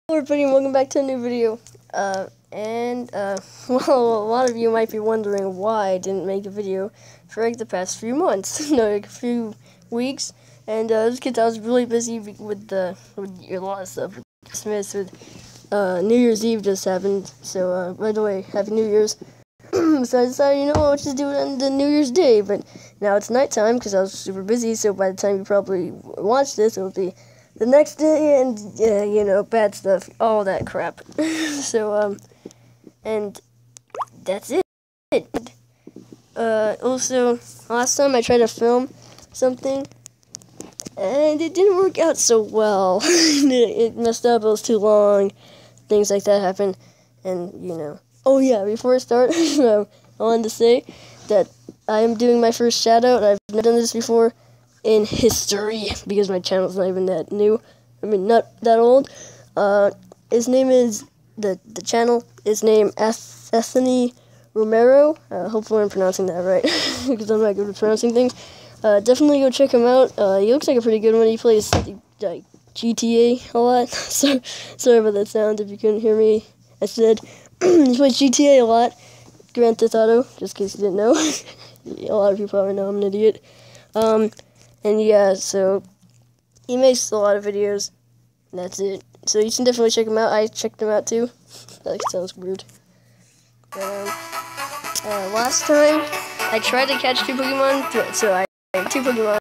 Hello everybody and welcome back to a new video. Well, a lot of you might be wondering why I didn't make a video for like the past few months, no, like a few weeks. And it's because I was really busy with a lot of stuff, with Christmas, with New Year's Eve just happened. So by the way, Happy New Year's. So I decided, I'll just do it on the New Year's Day, but now it's nighttime because I was super busy. So by the time you probably watch this, it'll be the next day, and bad stuff, all that crap. So and that's it. Also, last time I tried to film something, and it didn't work out so well. It messed up. It was too long. Things like that happened, and Oh yeah, before I start, I wanted to say that I am doing my first shout out. I've never done this before in history because my channel's not even that new. I mean, not that old. His name is the channel is named Anthony Romero. Hopefully I'm pronouncing that right because I'm not good at pronouncing things. Definitely go check him out. He looks like a pretty good one. He plays like GTA a lot. So sorry about that sound if you couldn't hear me. I said he plays GTA a lot. Grand Theft Auto, just in case you didn't know. A lot of you probably know I'm an idiot. And yeah, so he makes a lot of videos, and that's it. So you can definitely check him out. I checked him out too. That sounds weird. Last time, I tried to catch 2 Pokemon, so I had 2 Pokemon.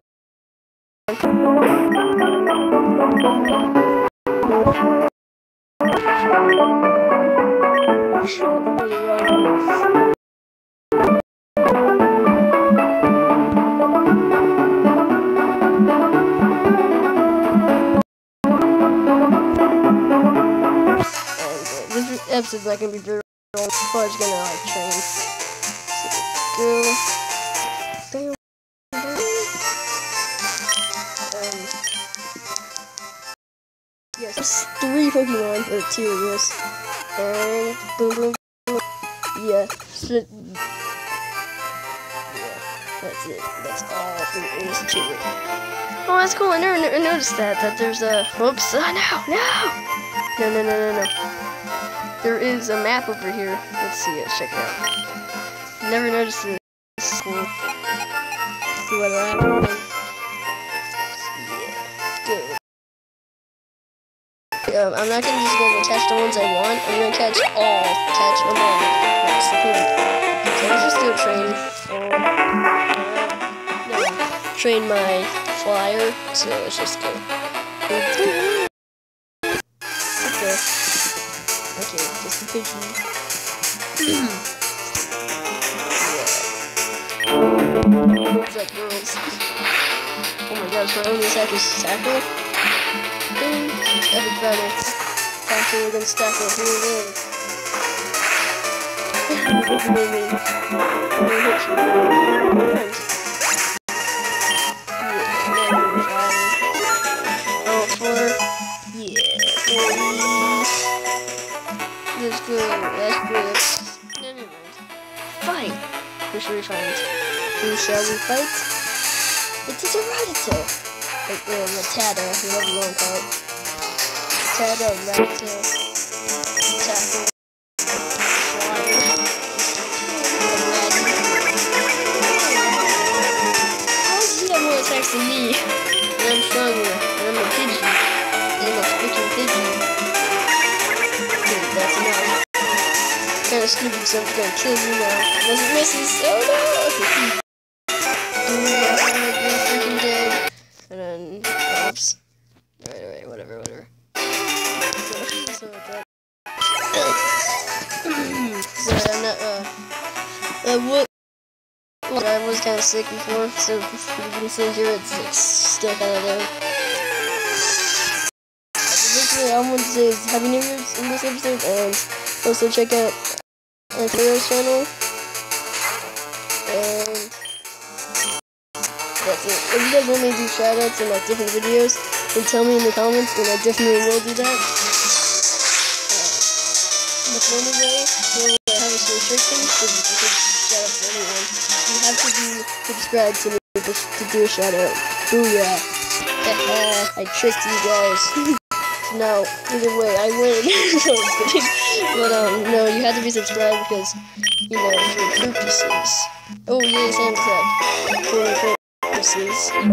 This episode's not gonna be very long. I'm probably just gonna train. So, yes, 3 Pokemon or 2, I guess. And boom, boom. Yeah. That's it. That's all there is to it. Oh, that's cool. I never noticed that there's a. Whoops! No. There is a map over here. Let's see it. Check it out. Never noticed it. It's cool. See what happens. Yeah. Good. I'm not just gonna catch the ones I want. I'm gonna catch them all. That's the point. So let's just do a train. Train my flyer. So let's just go. Okay, just a Pidgey. What's up, girls? Oh my gosh, my only attack is Tackle. Boom! Epic battle. Tackle against Tackle. Who wins? Let's go. Never mind. Fight! Who shall we fight? It is a Rattata! Rattata, whatever you want to call it. Rattata, Tackle, Flyer, how does he have more attacks than me? And I'm stronger, and I'm a Pidgey, and I'm a freaking Pidgey. That's enough. Kind of stupid, so I'm gonna kill you now. Unless it misses. Oh no! Okay. You're freaking dead. And then, oops. Alright, whatever. So with that. Sorry, I'm not, I was kind of sick before, so you can see here it's still kind of there. Basically, all I want to say is Happy New Year's in this episode, and also check out Anthony's channel, and that's it. If you guys want me to do shoutouts in like different videos, then tell me in the comments, and I definitely will do that. But anyway, we'll have a restriction, so you can shout out to anyone. You have to be subscribed to me to do a shout out. Booyah! I tricked you guys. No, either way, I win. No, I'm kidding. But, no, you have to be subscribed because, you know, for purposes. Oh, yay, sound effect. For purposes.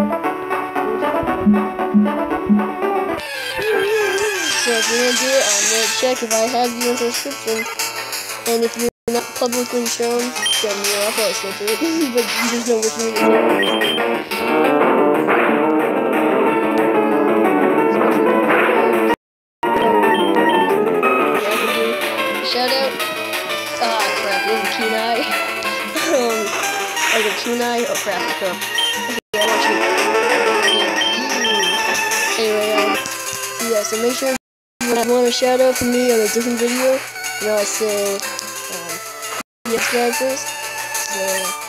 So if you're gonna do it, I'm gonna check if I have you in subscription. And if you're not publicly shown, then I'll probably still do it. But you just know which one it is. Shout out. Ah, crap, it was a Kunai. Like a Kunai? Oh, crap, okay. Okay, I want you. Anyway, yeah, so make sure if you want a shout out from me on a different video, you know, I say, subscribe first. So,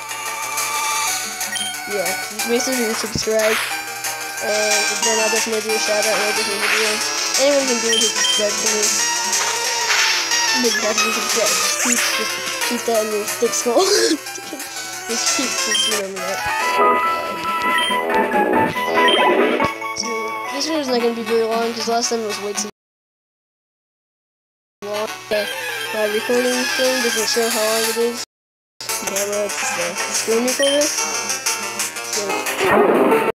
yeah, just make sure you subscribe. And then I'll definitely do a shout out in a different video. Anyone can do it who subscribe to me. But you have to be subscribed. Just keep that in your thick skull. just remember that. So, this one is not going to be very long, because last time it was way too long. My recording thing doesn't show how long it is. But it's the screen recorder. So,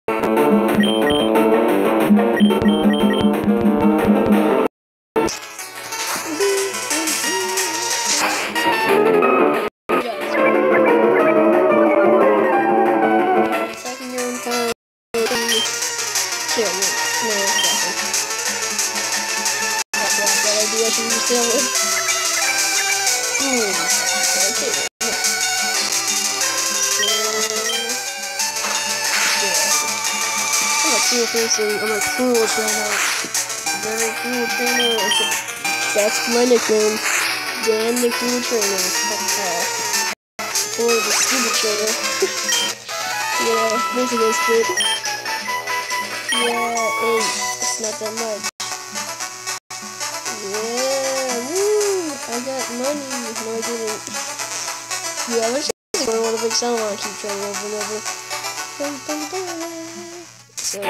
I'm a cruel trainer. Very cruel trainer. That's my nickname. Dan the Cruel Trainer. Or the stupid trainer. Yeah, basically it's good. Yeah, 8. It's not that much. Yeah, woo! I got money. No, I didn't. Yeah, let's just go on a big sound. I want to keep training over and over. Dun, dun, dun. So.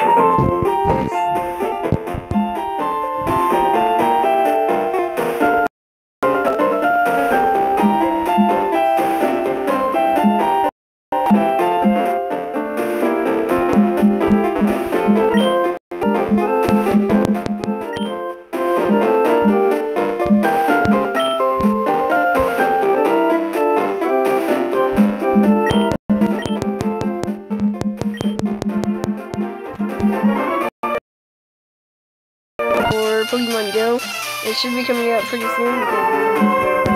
For Pokemon Go, it should be coming out pretty soon.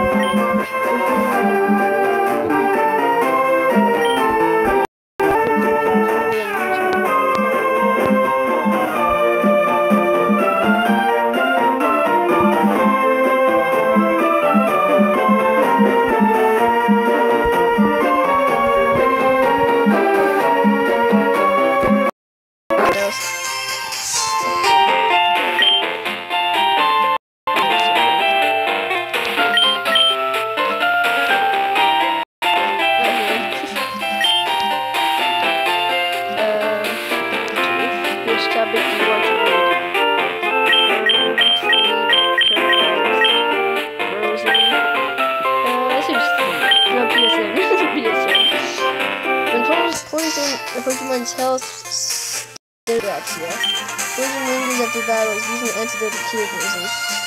Pokemon's health drops, yeah. Poison lingers after battles, using an antidote to cure poison.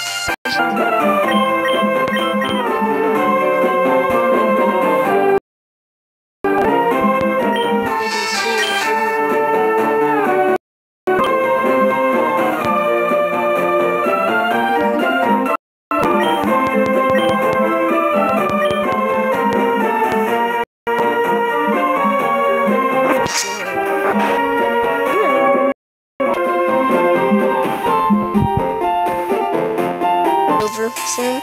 Soon.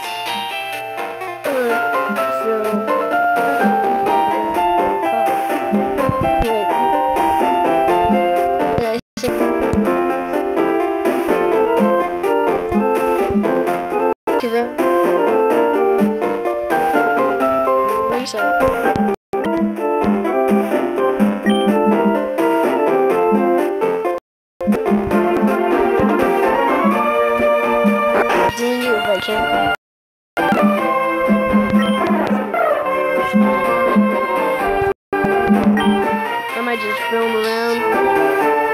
doing it if I can. I might just film around.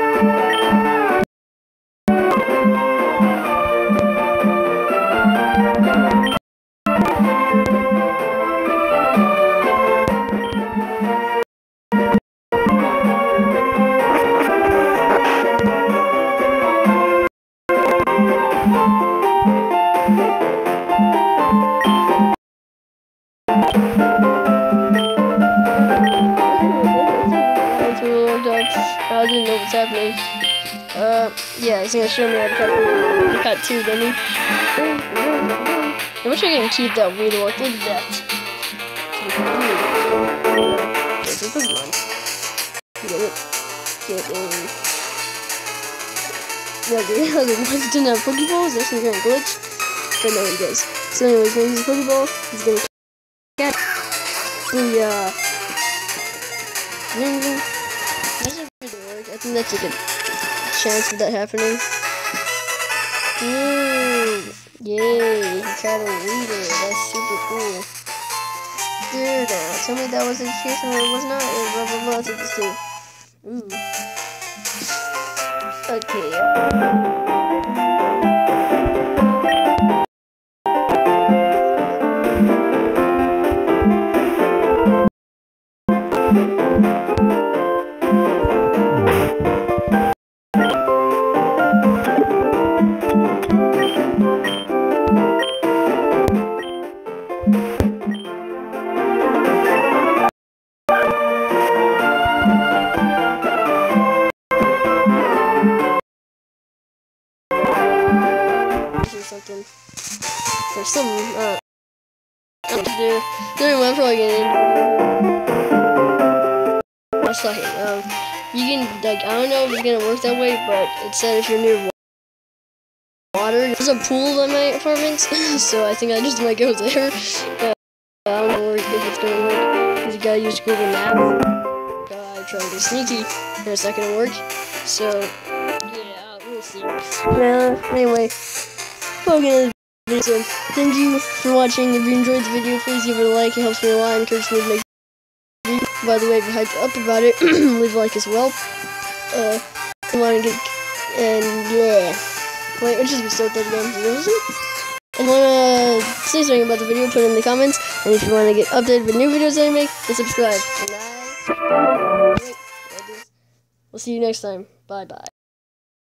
I didn't know what's happening. Yeah, he's gonna show me how to cut two, didn't he? I wish I could keep that weird look. Look at that. There's a Pokemon. Get it? Get in. Yeah, the other ones didn't have Pokeballs. There's some kind of glitch. But no, he does. So anyway, he's gonna use a Pokeball. He's gonna catch. Booyah. I think that's a good chance of that happening. Yay, he caught a leader. That's super cool. There now. Tell me that was the case or it was not. Blah blah blah. Take this too. Okay. Something. There's some, to do. Anyway, I'm probably gonna suck it. You can, like, I don't know if it's gonna work that way, but it said if you're near water. There's a pool in my apartment, so I think I just might go there. I don't know if it's gonna work, because you gotta use Google Maps. I try to be sneaky, and it's not gonna work. So, yeah, we'll see. Anyway. Okay, so thank you for watching. If you enjoyed the video, please give it a like. It helps me a lot and encourages me to make videos. By the way, if you're hyped up about it, leave a like as well. Come on and get, and yeah. Wait, let's just restart that again. If you want to say something about the video, put it in the comments. And if you want to get updated with new videos that I make, then subscribe. And we'll see you next time. Bye-bye.